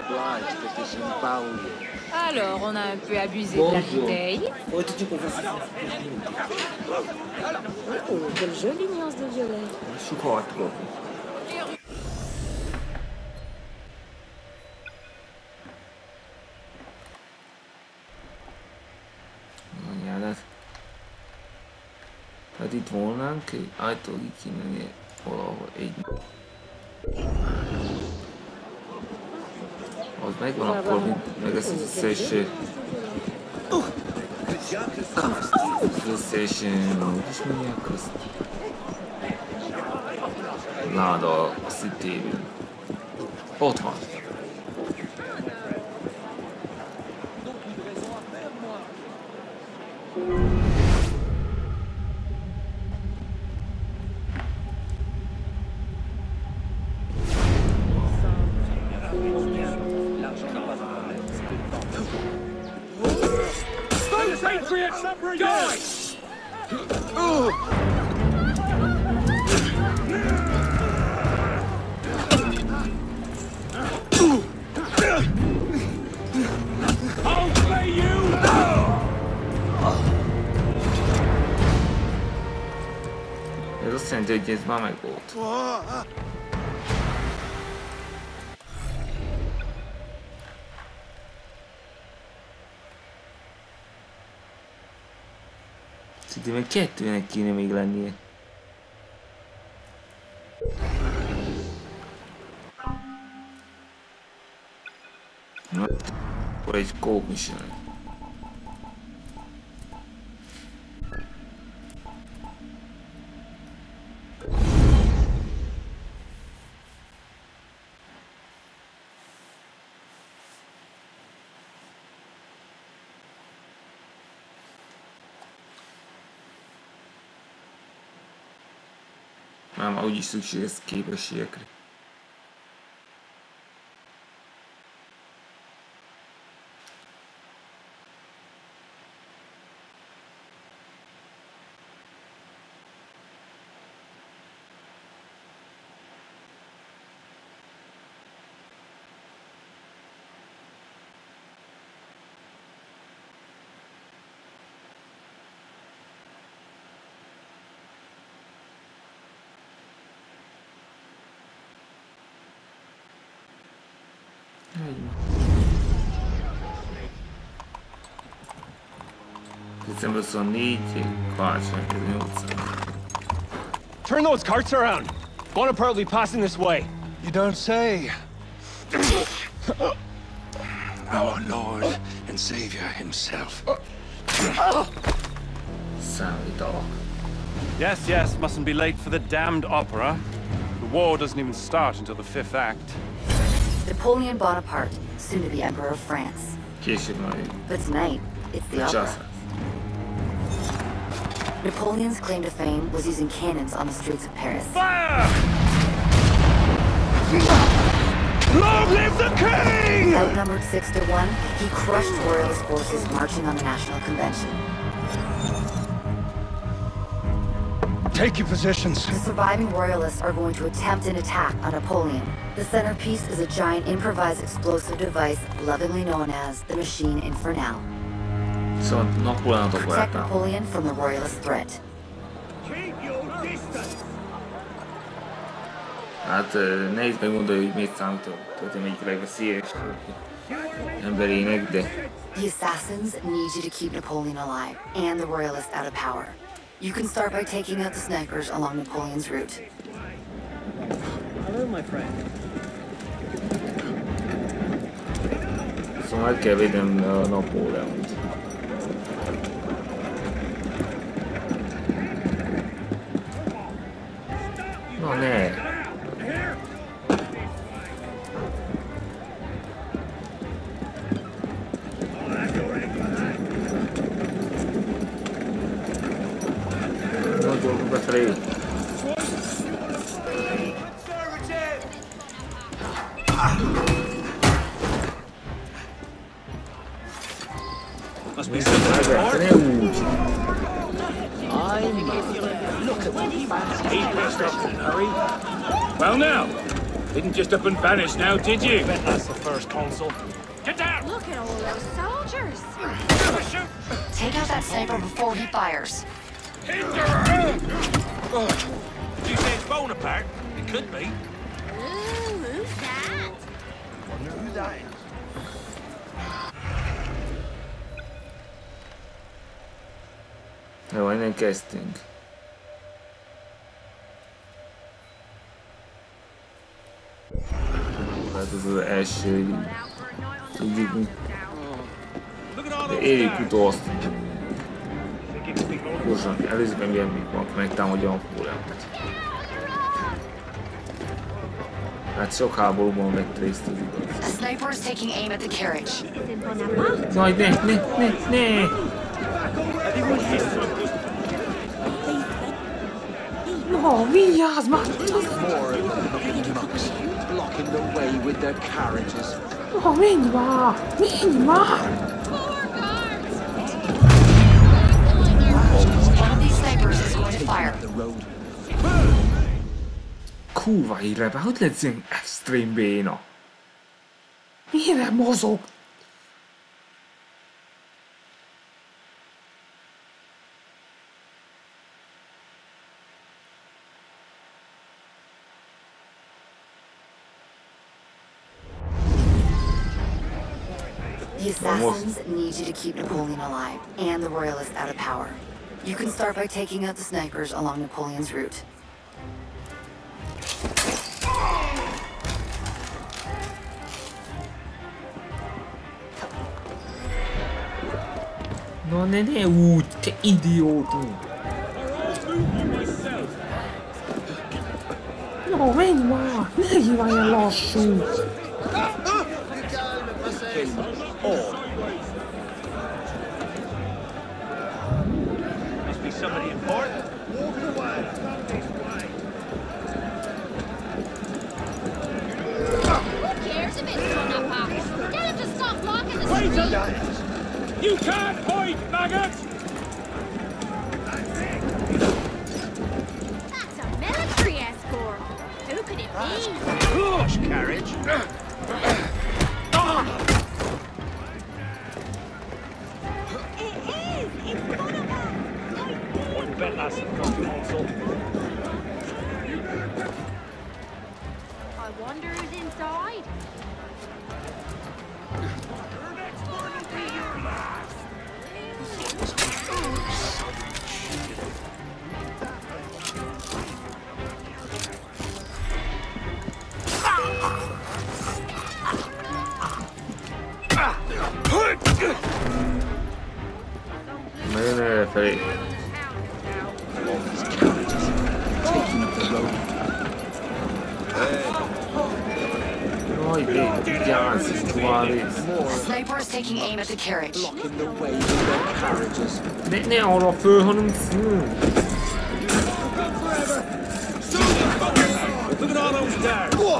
Alors, on a un peu abusé de la bouteille. Oh, Quelle jolie nuance de violet. Hát itt volnánk, állítólag így kéne valahol egy... Az megvan, akkor meg ezt az összes... Az összes... Hogy is mondják azt? Láda a szitében. Ott van. Ez azt jelenti, hogy ez már megvolt. Szerintem meg kettőnek kéne még lennie. Na, akkor egy cope mission. Már úgyis szükség ez képességekre. December 24, karácsony 8. Turn those carts around. Bonaparte will be passing this way. You don't say. Our Lord and Savior himself. Számítalak. Yes, yes, mustn't be late for the damned opera. The war doesn't even start until the fifth act. Napoleon Bonaparte, soon to be Emperor of France. Később majd. But tonight, it's the opera. Napoleon's claim to fame was using cannons on the streets of Paris. Fire! Long live the king! Outnumbered 6-1, he crushed royalist forces marching on the National Convention. Take your positions. The surviving royalists are going to attempt an attack on Napoleon. The centerpiece is a giant improvised explosive device lovingly known as the Machine Infernale. Szóval Napóleonotok Protect voltam. Napoleon from the royalist threat. Hát nehéz megmondani, hogy mit számítok. Tehát egyik legveszélyesebb emberének, de... The assassins need you to keep Napoleon alive and the royalists out of power. You can start by taking out the snipers along Napoleon's route. Hello, my friend. Szóval meg kell védem Napóleont. Na ne! Nagyon befelé! Must be something more. Ne úgy! Look at the fancy. Hey, up in a hurry. Well now, Didn't just up and vanish now, did you? I bet that's the first consul. Get down! Look at all those soldiers. Take out that sniper before he fires. Did you say it's Bonaparte? It could be. Ooh, who's that? Wonder who that is. Jó, innen kezdtünk. Hát ez az első, tudjuk mi. De éljük utol azt. Gyorsan, először meg ilyen van, megtámadja a Napóleont. Hát sok háborúban vett részt az igaz. A sniper is taking aim at the carriage. Jaj, ne! No, vigyázz már! More of the fucking mucks blocking the way with their carriages. No, menj már! One of these snipers is going to fire. The road. Kurva hírebe, hogy lesz ilyen extrém béna? Mire mozog? The assassins need you to keep Napoleon alive and the royalists out of power. You can start by taking out the snipers along Napoleon's route. No, ne úgy, te idióta! No, menj már! Ne hívj ilyen lassú! Must be somebody important. Who cares if it's Bonaparte? Tell him to stop blocking the Wait street. a minute! You can't hide, maggots! That's a military escort. Who could it be? Gosh, carriage! I bet that's the first consul. I wonder who's inside. Nagyon elfelé. Taking up the road. Jaj, vigyázz, Suárez! A sniper is taking aim at the carriage. Blocking the way with their carriages. Ne arra föl, hanem föl! Look at all those stars!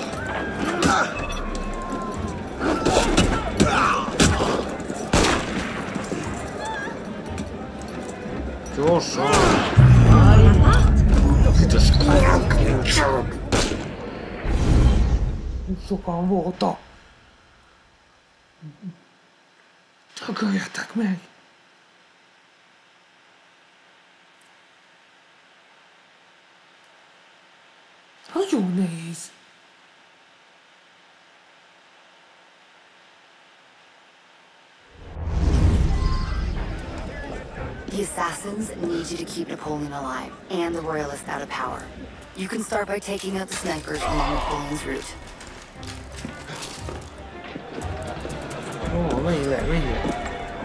Gyorsan! Büdös károk! Sokan voltak! Csak öljetek meg! Nagyon nehéz! The assassins need you to keep Napoleon alive and the royalists out of power. You can start by taking out the snipers along Napoleon's route. Ó, menj le!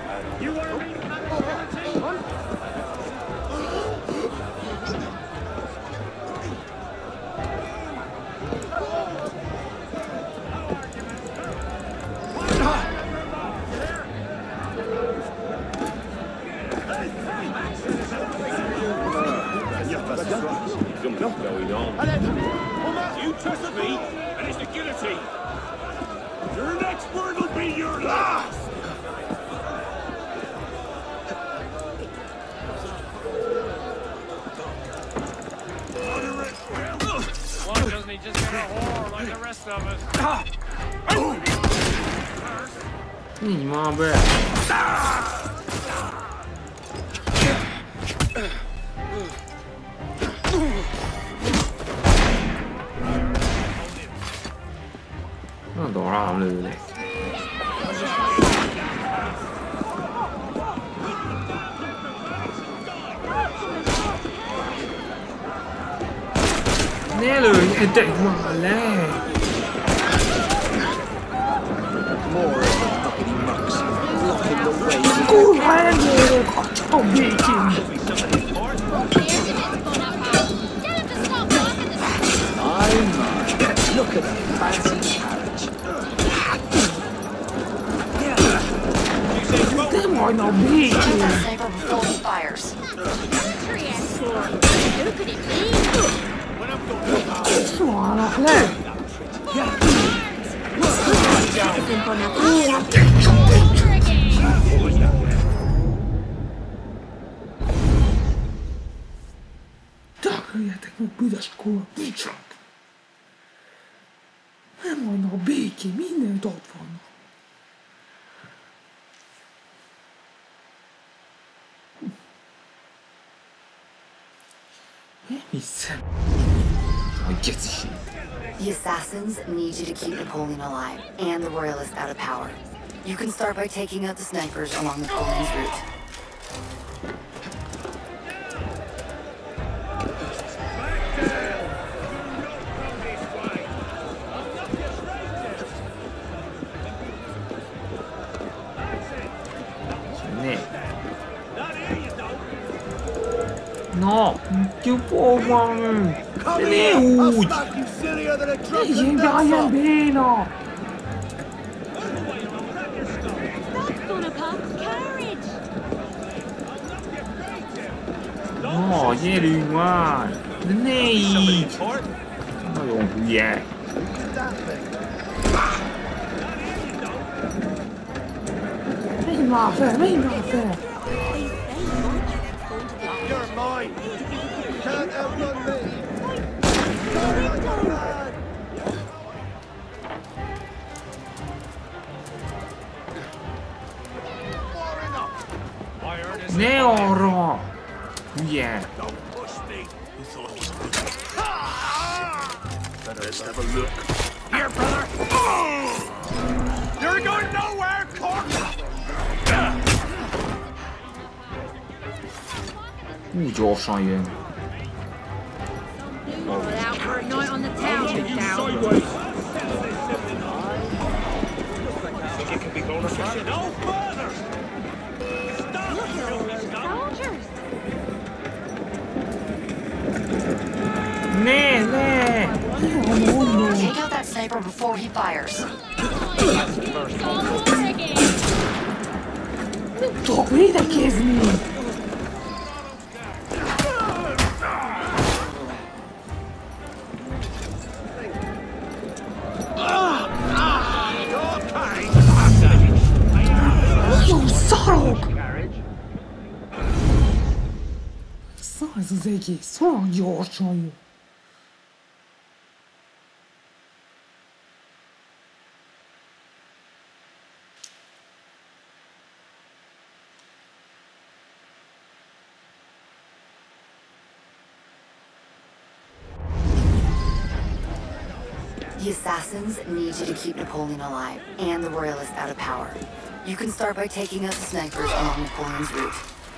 You trust me, and it's the guillotine. Your next word will be your last! One doesn't he just got a whore like the rest of us. 你妈呗！那多少了嘞？ แน่เลยไอ้เด็กมาแล้ว More of the fucking mucks blocking the way. กูแพ้เลยขอชอบดีจริง I'm look at that fancy carriage. แต่หมอยน้องพี่จริง Sniper before he fires. สวาละเลย Так, я так не буду школа нічого. Ми можна бійки, міни тут воно. Місце. The assassins need you to keep Napoleon alive and the royalists out of power. You can start by taking out the snipers along Napoleon's route. No, you poor one. Come here! I'll smack you sillier than a drunk Ej, bambino. No, ieri qua. Nei. Ma non via. Vem lá, Fé, vem lá, Fé. You're mine! You can't outrun me! Neoro. Yeah. Don't push me. You thought it was a good... Let's have a look. Here, brother! You're going nowhere, corpse! Joshua. Out for a night on the town, big down. Sideways! You can be going further. No further! Stop! Soldiers. Take out that sniper before he fires. Talk me that gives me. Zeki, sorry, Joshua. The assassins need you to keep Napoleon alive and the royalists out of power. You can start by taking out the snipers along Napoleon's route.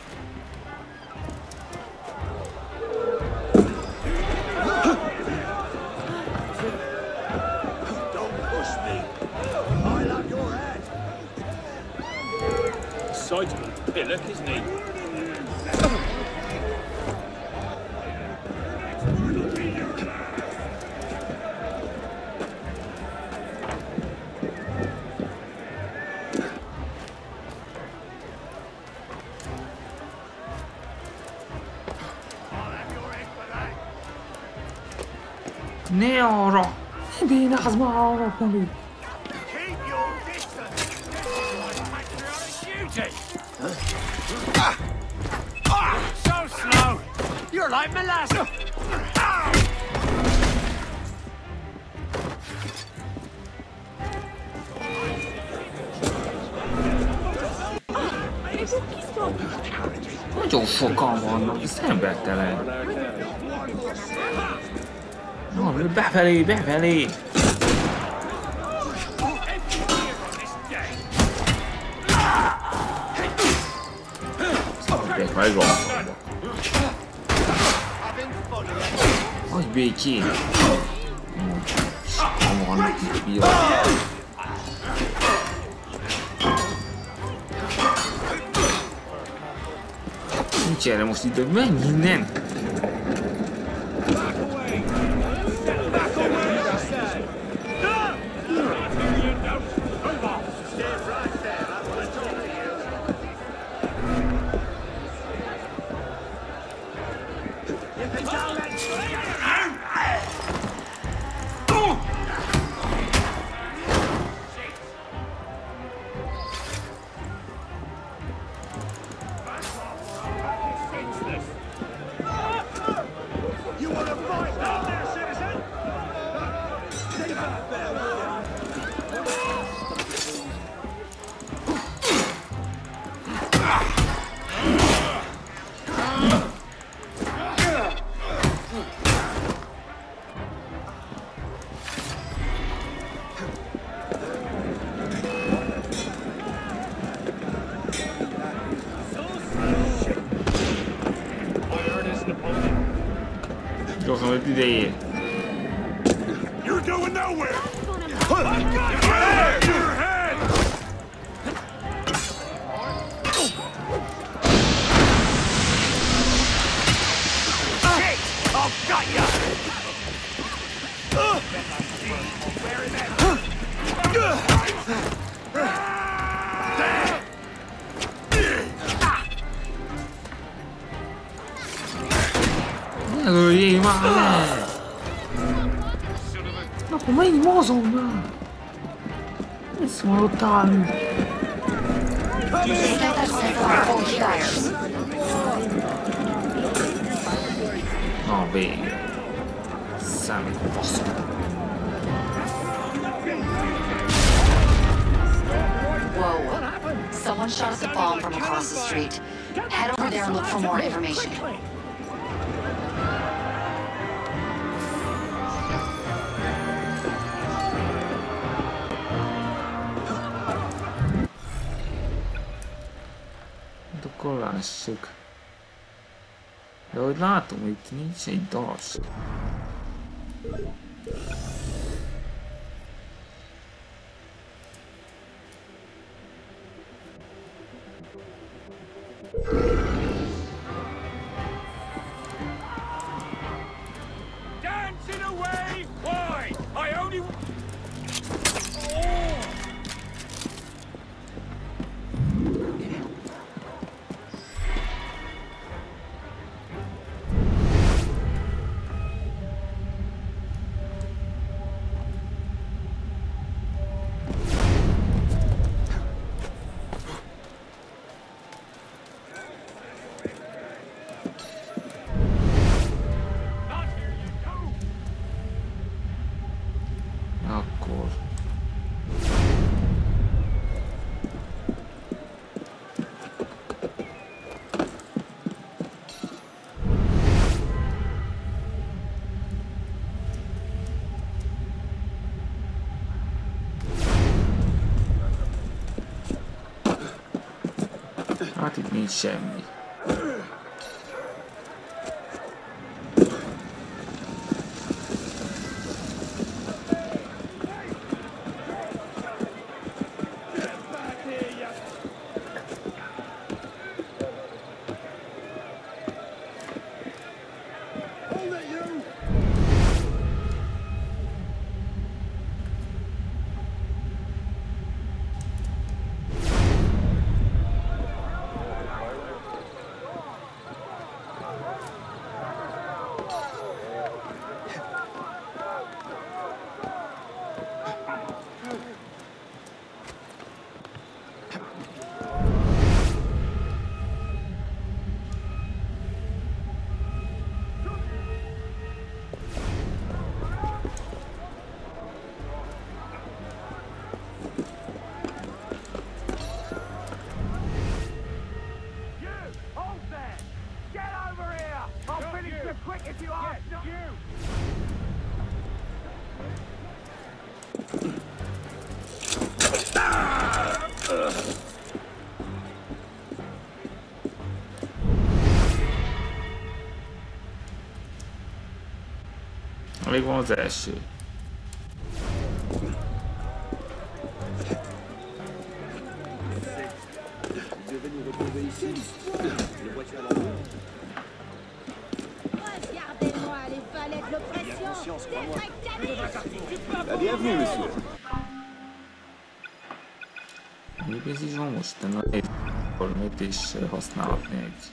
Sideman pillock, isn't he? Neoro. Bine hazmaro poli. Keep your distance! Patriotic duty! So slow! You're like molasses! Nagyon sokan vannak, ez embertelen. No, befelé, befelé! Szabadják meg a... Hagyj békén! Van itt piac. Nincs erre most idő, menj innen! Gyorsan, hogy idején. You're going nowhere! I've got your head! Your head! Shit! I've got ya! Öljél már le! Akkor menj mozogna! Ez hallottál! Na végre! Számít faszom! Whoa. Someone shot us a bomb from across the street. Head over there and look for more information. Akkor lássuk. De ahogy látom, itt nincs egy dalas. Dancing away! Why? I only... Akkor... Hát itt nincs semmi. Alig van az első. Bienvenue, monsieur. Még ez is van most, egy formét is használhatni egy.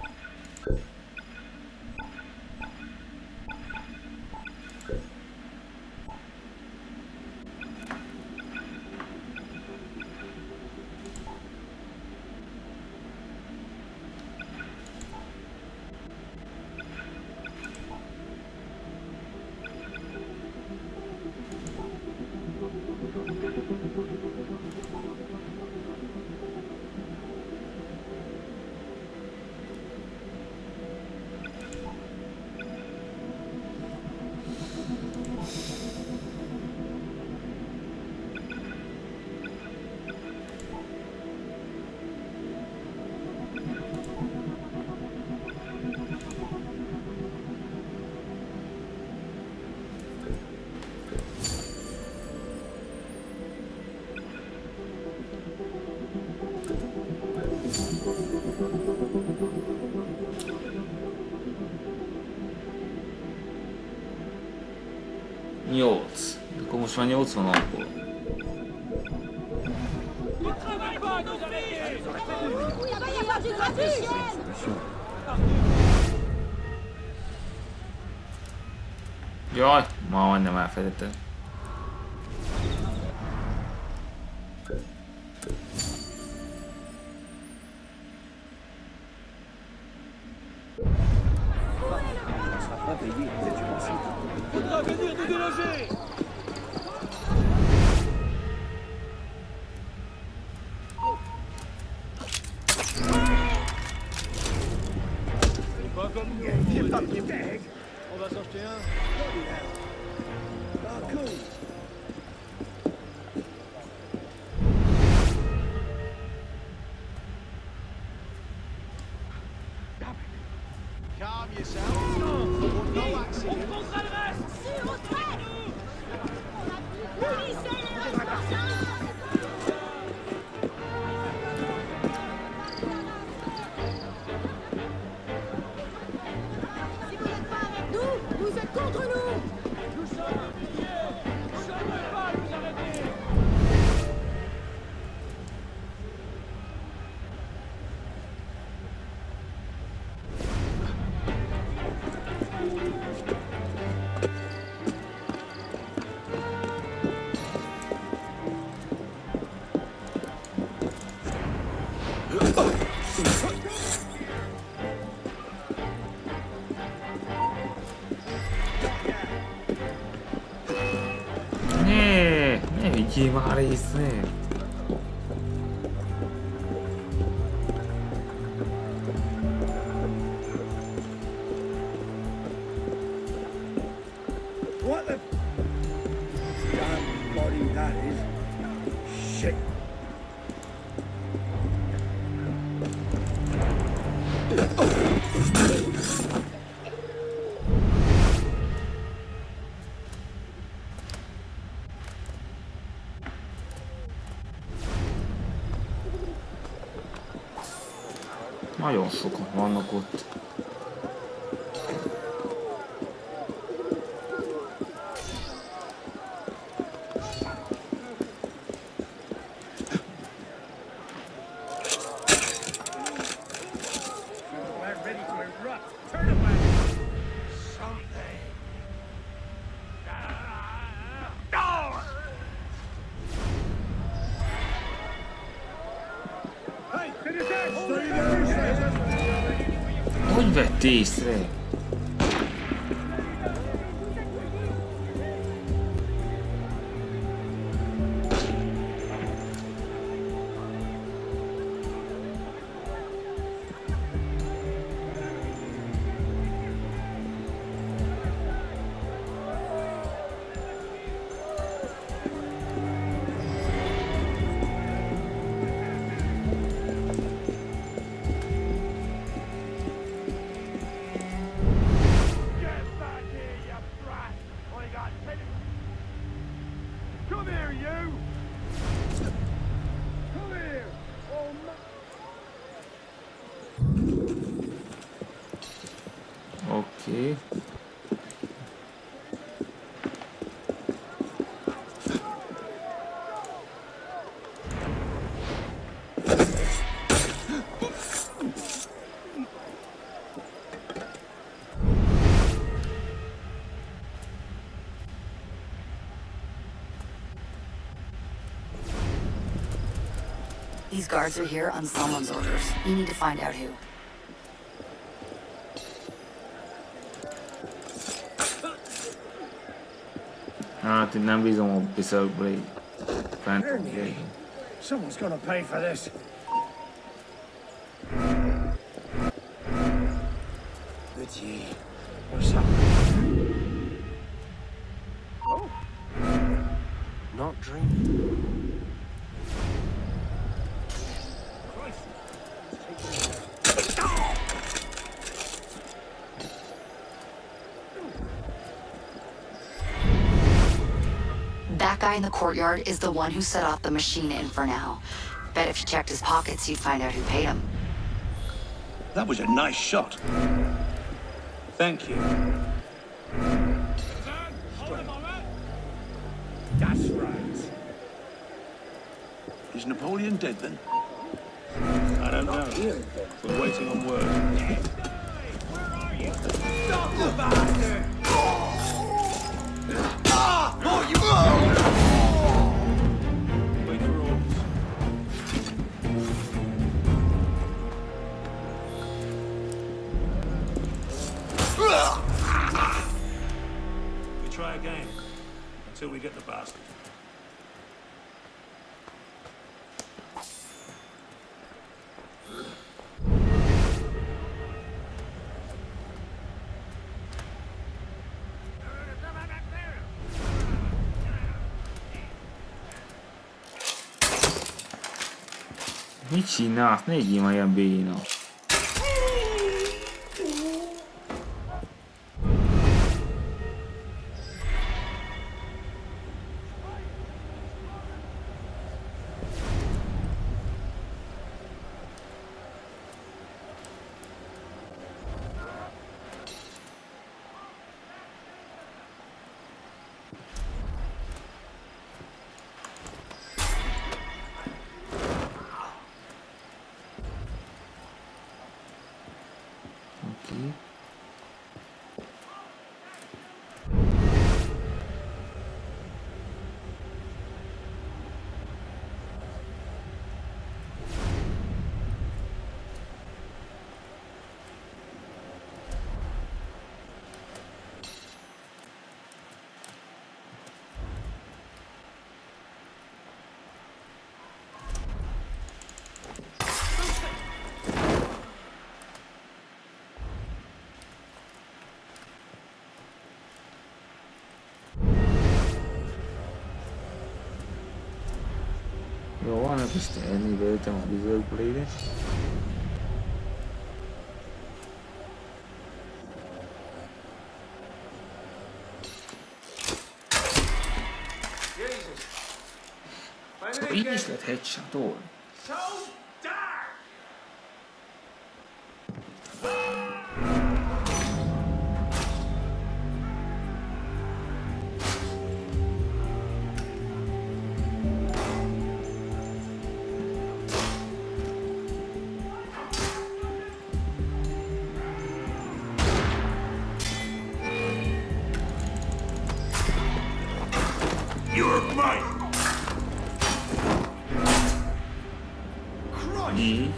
Nyolc. Akkor most már 80 napból. Jaj, ma majdnem elfelejtettem. On va s'en jeter un. Ah, cool. Calm yourself. No accident. On prendra le reste. Sur au trait. Unissez les responsables. Vous êtes contre nous! Nous sommes affiliés. Vous ne pouvez pas nous arrêter. Ne vigyél már észre! What the damn body that is? Shit. Nagyon sokan vannak ott. Hogy vett észre? Sì. These guards are here on someone's orders. You need to find out who. Την άμπιζα μου πίσω πλέει. Φαίνεται. Someone's gonna pay for this. Petit, what's up? Oh, not dreaming. That guy in the courtyard is the one who set off the machine Infernal. Bet if you checked his pockets, you'd find out who paid him. That was a nice shot. Thank you. That's right. Is Napoleon dead then? I don't know. We're waiting on word. Where are you? Stop the bastard! Oh, you wait for orders. We try again until we get the bastard. Mi csinálsz? Ne egyél már ilyen béna. Aqui. Jó, van egy kis tenni, bejöttem a bizonyplére. Szóval így is lehet headshot-olni. You're mine! Így.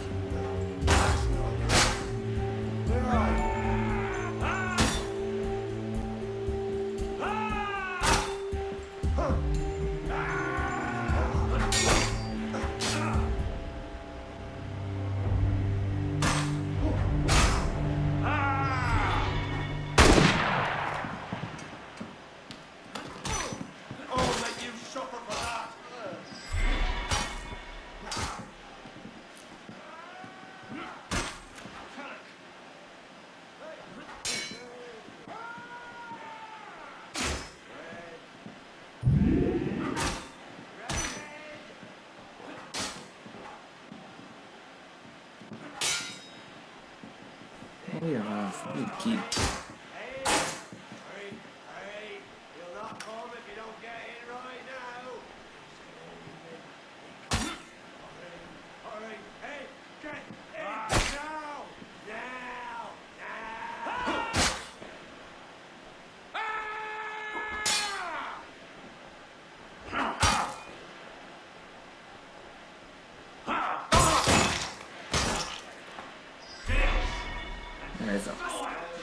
Olyan, ki.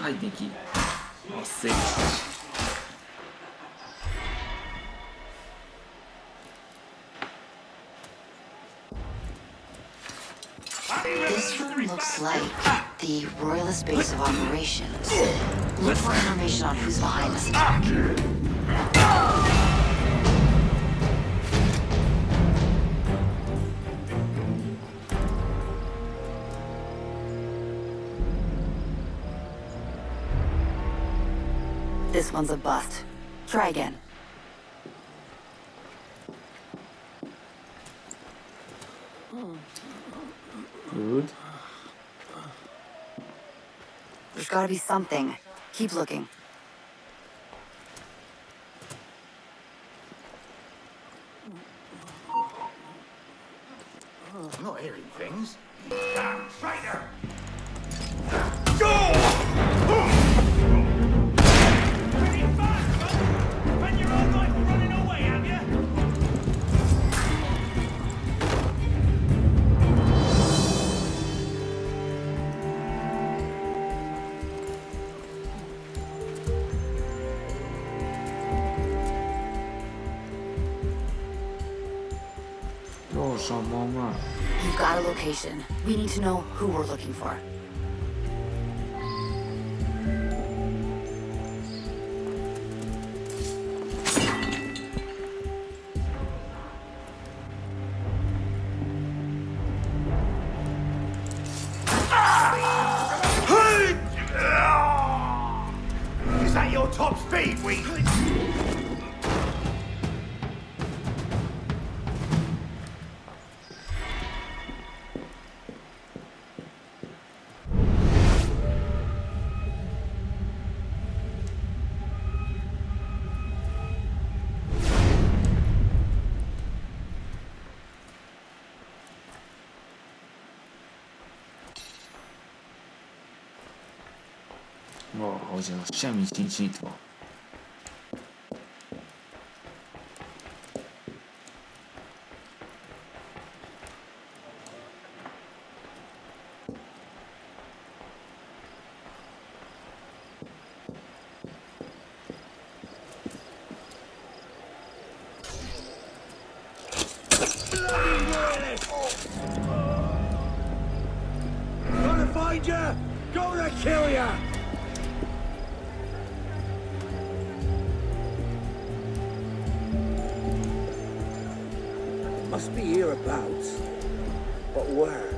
はい、敵。あっせい。 This room looks like the Royalist base of operations. Look for information on who's behind this attack. This one's a bust. Try again. Good. There's gotta be something. Keep looking. I'm not hearing things. Damn traitor! Pretty fast, huh? Spent your whole life running away, have you? You've got a location. We need to know who we're looking for. Is that your top speed, Weasley? 와, 어제 진짜 미친 시트. Gonna find ya! Gonna kill ya! Must be hereabouts. But where?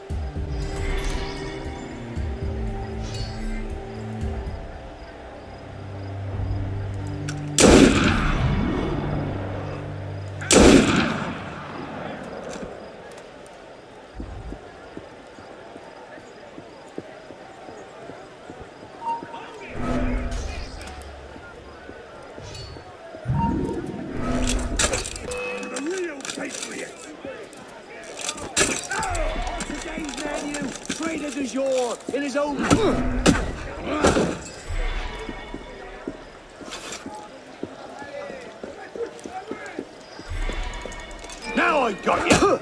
In his own. Now I got you.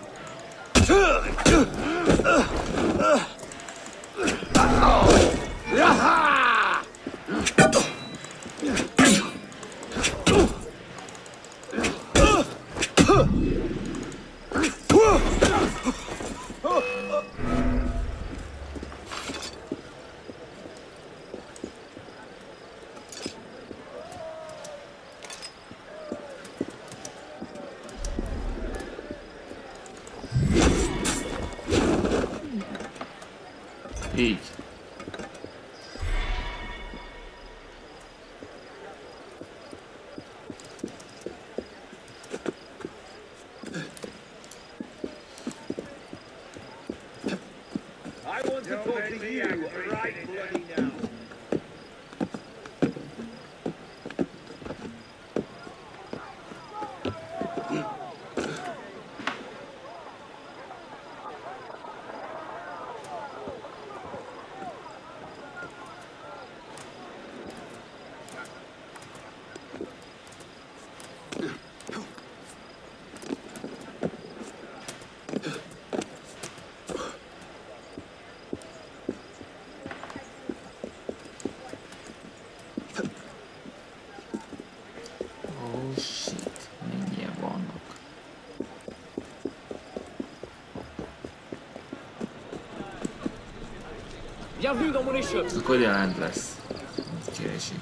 Eat. I want to talk to you right bloody now. Bienvenue dans mon échoppe. Akkor jelent lesz. Keresi.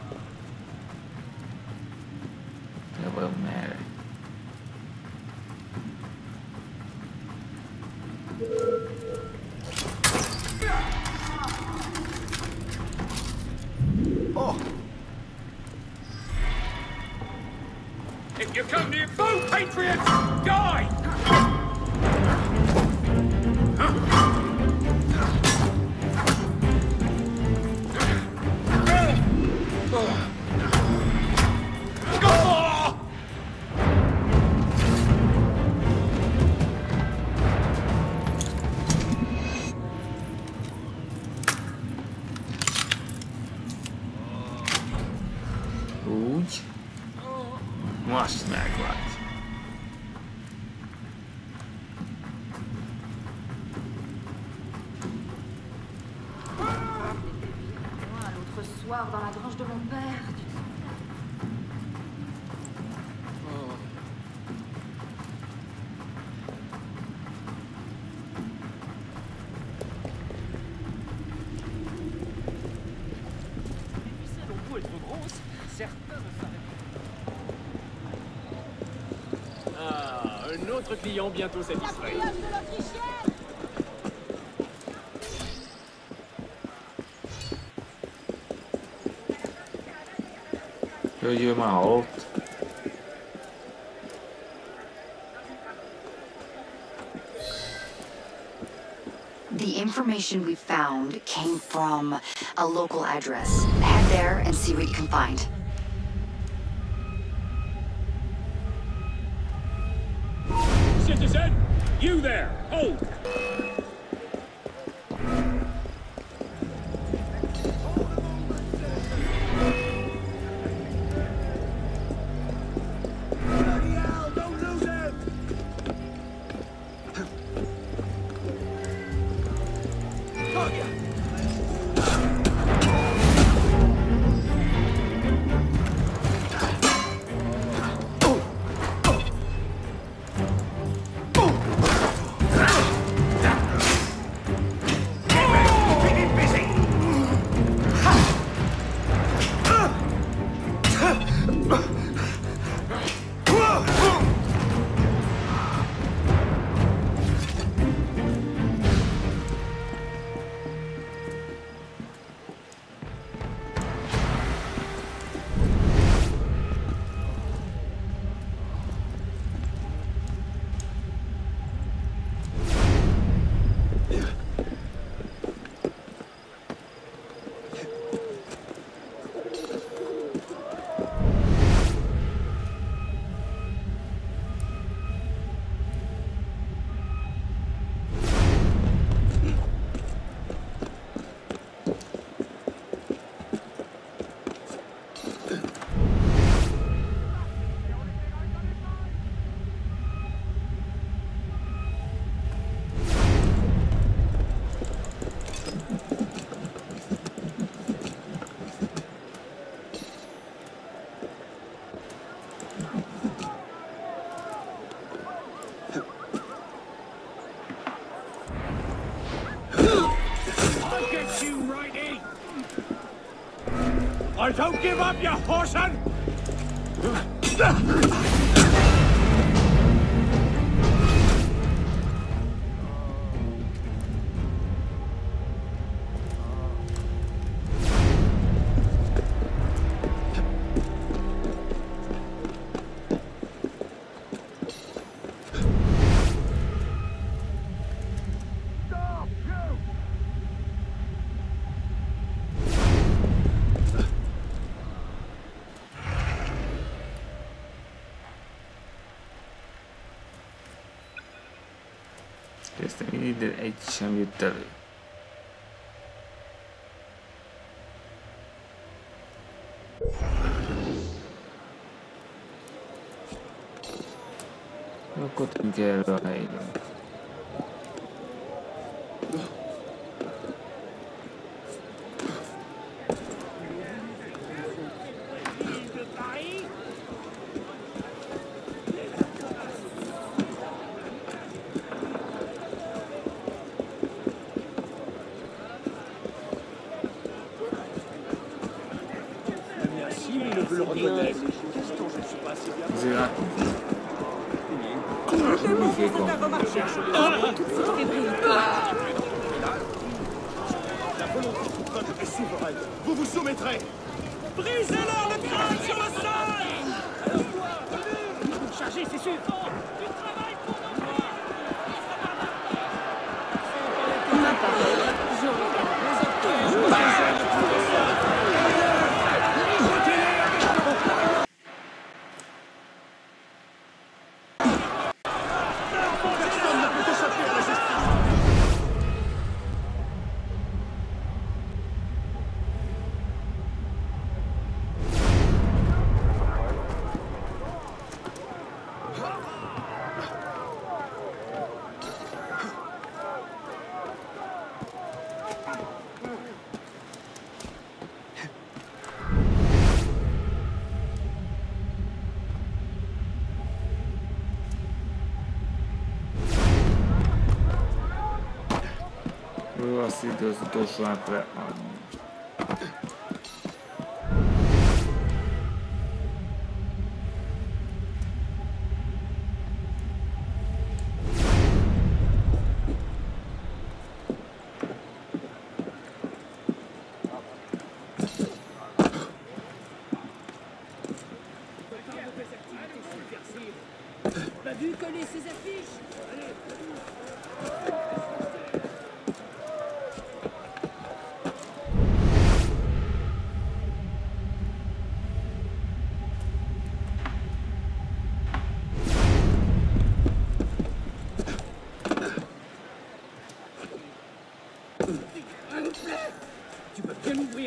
De vajon merre? Oh! If you come near food, patriots, die! Úgy. Most megvagy. L'autre soir, dans la grange de mon père, tu te Ah, un autre client bientôt satisfait. souviens de l'Autrichienne. Hölgyő már halott. The information we found came from a local address. Head there and see what you can find. Citizen, you there, hold! Bloody hell, don't lose him! Got ya! I'll get you, righty! I don't give up, you horseman! Kezdtem így, de egy sem jött elő. Akkor tűnk erre a helyre. veux le reconnaître. Pourtant, je ne suis pas assez bien. C'est là. C'est quoi? La volonté suprême est souveraine. Vous vous soumettrez. Brisez-leur le crâne sur le sol. Chargez, c'est sûr. Du travail pour moi. Ma parole, Asi došlo na pre... T'as vu coller ces affiches? Tu peux bien ouvrir.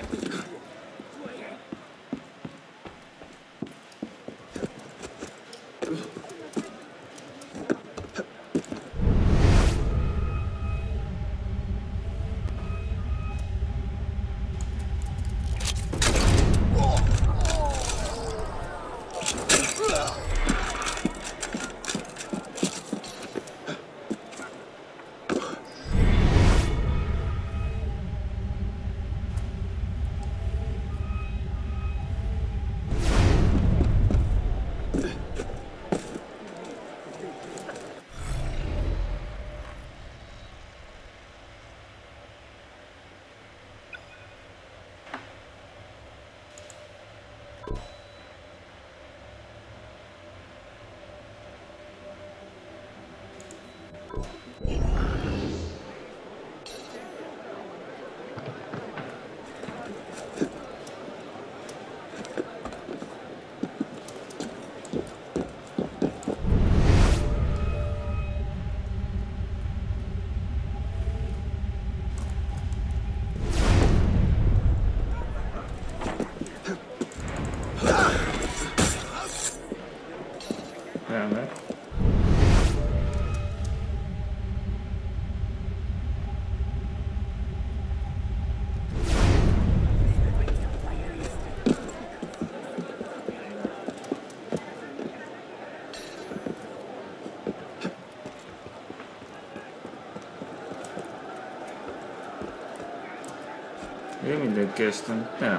Ei miten kestänyt tää.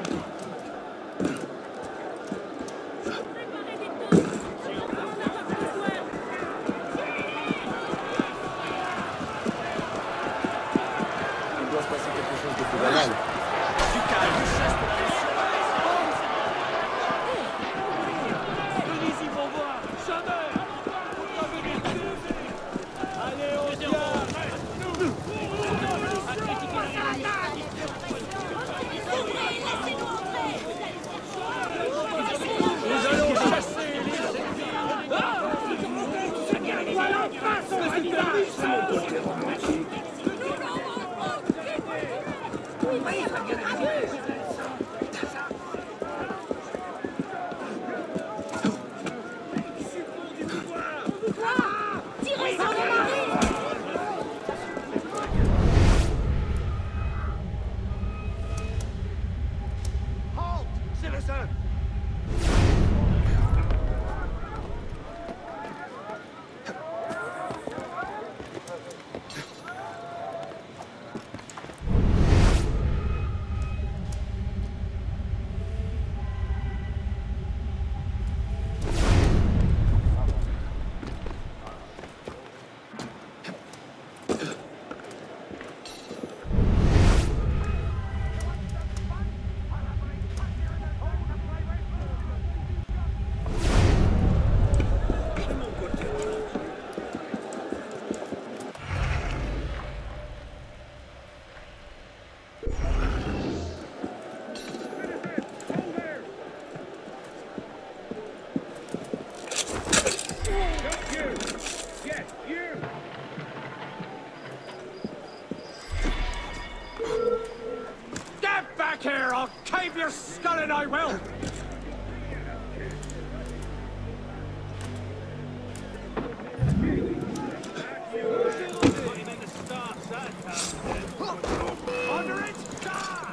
I'll cave your skull in, I will! Under it, die!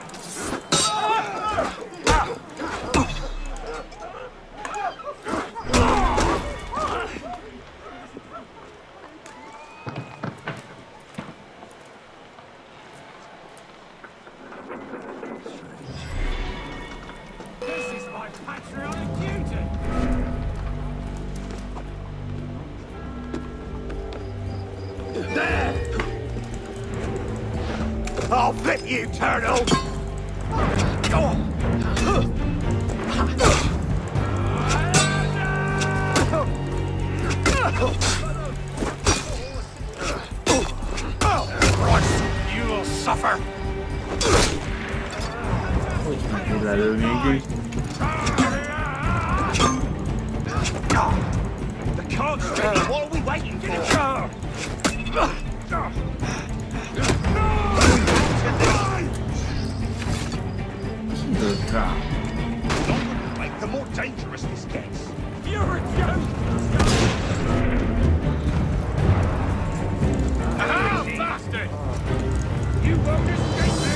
This is my patriotic duty! There! I'll fit you, turtle! Christ, you will suffer! The cart's ready. What are we waiting for? The more dangerous this gets. You're a joke! Ah, bastard! You won't escape me!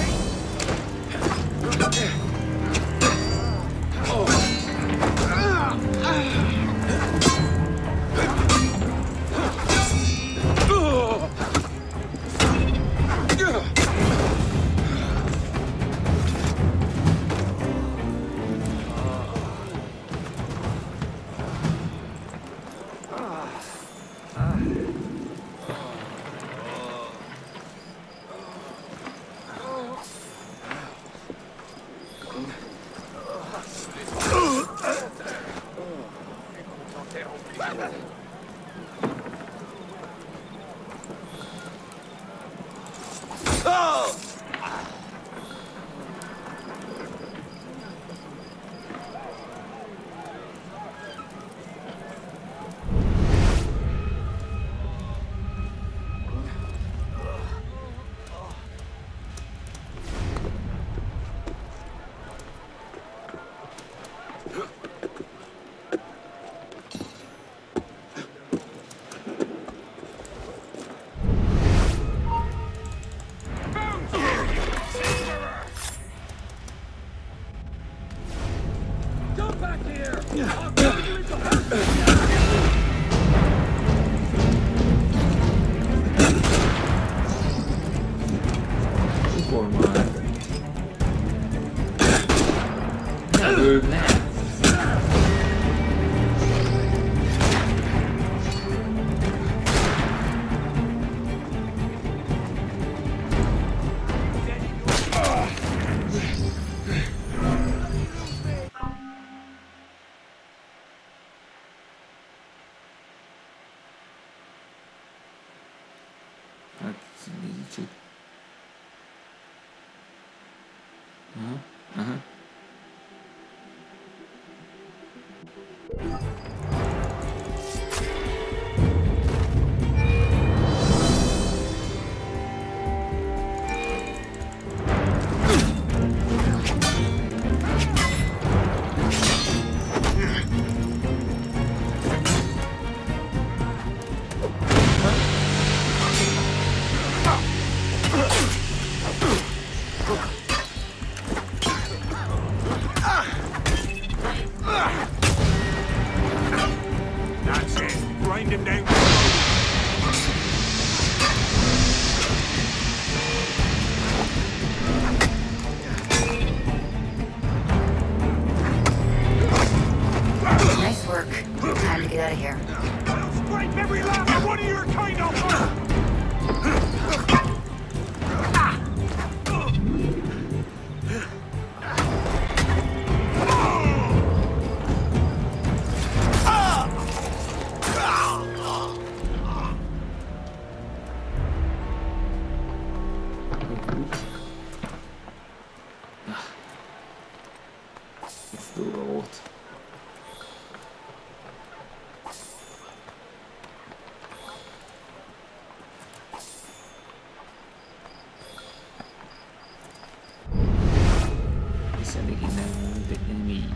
nem így.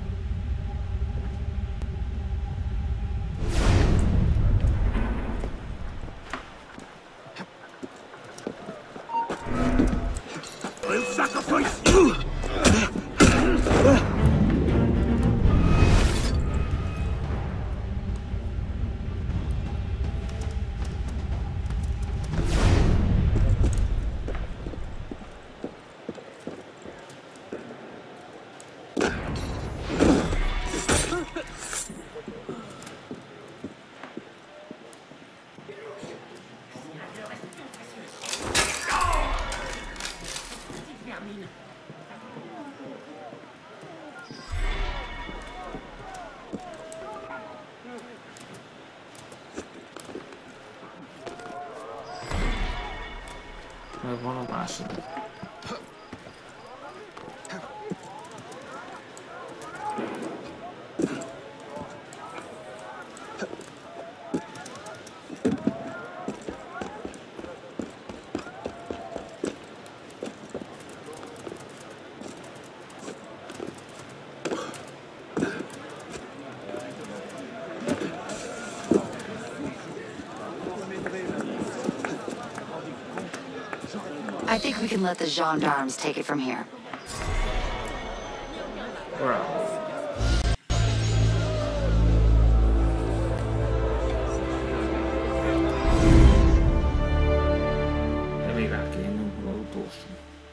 I'll sacrifice you! Megvan a második. I think we can let the gendarmes take it from here. Bravo. De még rá kéne nyomni az utolsó.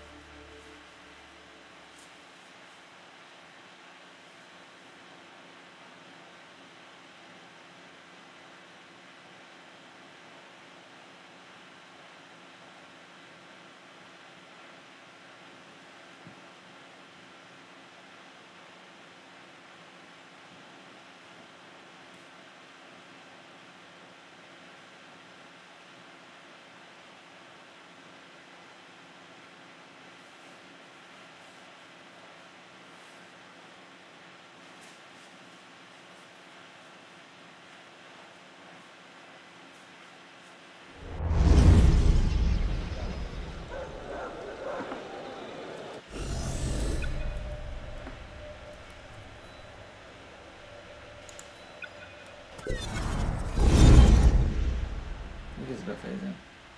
Egész befejezem.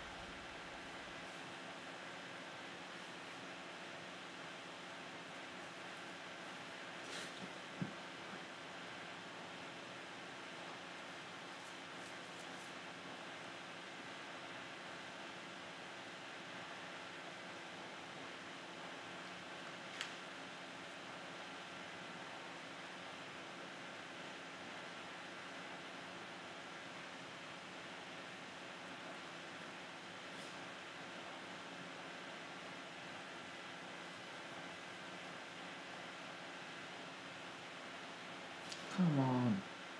Come on.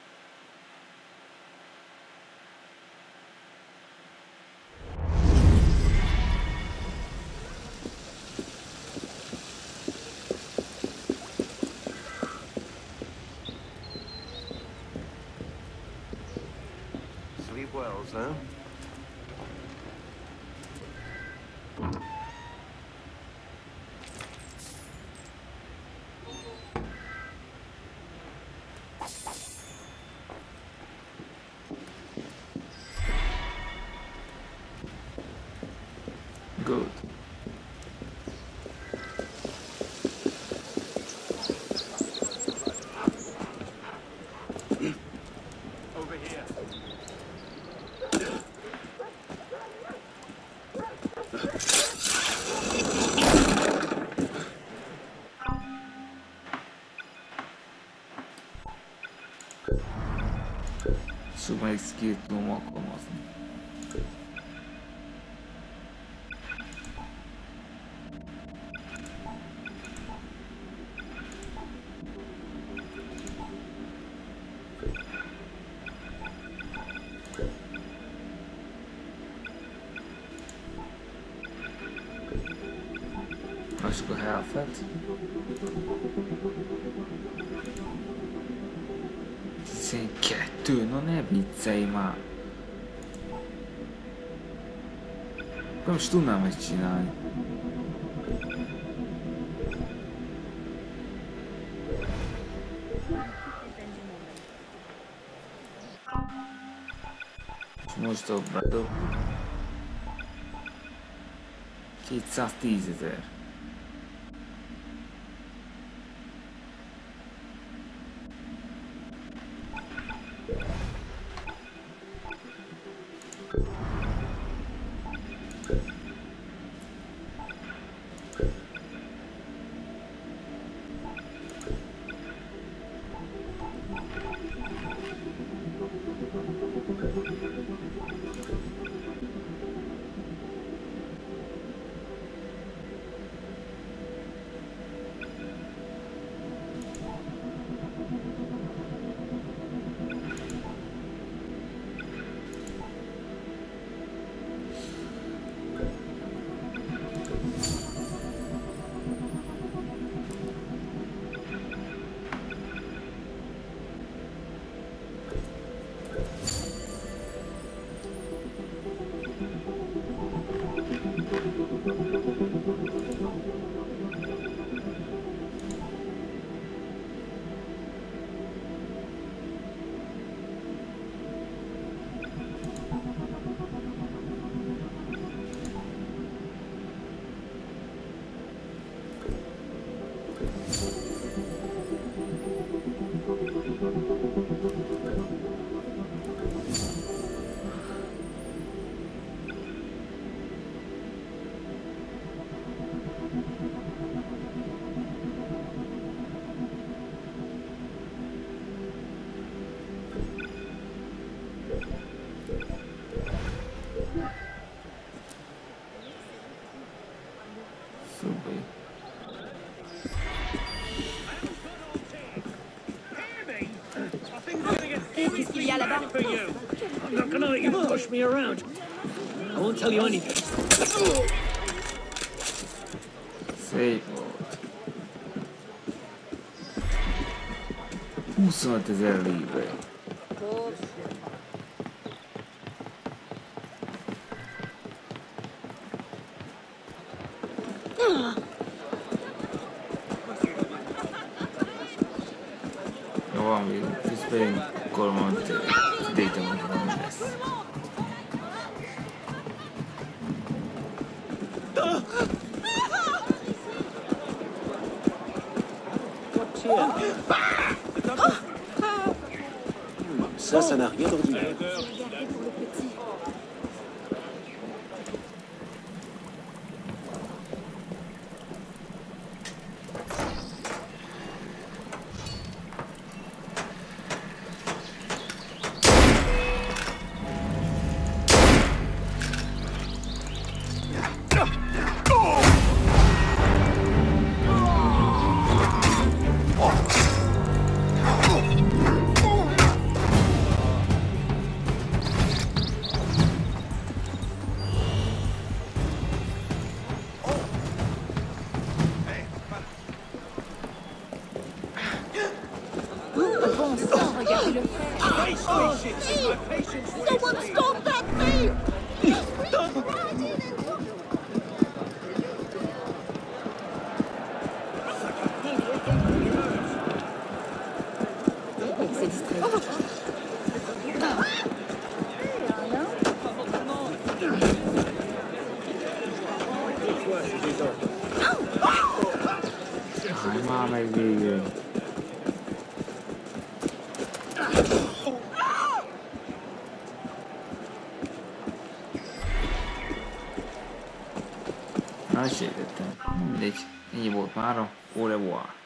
Sleep well, sir. Good. Over here. Szóval egy skill tudom alkalmazni. Lássuk a health-et. 12, no ne viccelj már! Nem is tudnám ezt csinálni. Most dobbratok. 210 000. Qu'est-ce qu'il y a là-bas? I'm not gonna let you push me around. I won't tell you anything. Szép volt. 25 000 libre. Jó van, Fitzpatrick Colmont Dayton van lesz. Ça n'a rien d'ordinaire. Someone stop that thief! C'est distrait. Aj már megvégül. Na, sértettem. Mindegy. Ennyi volt mára. Au revoir.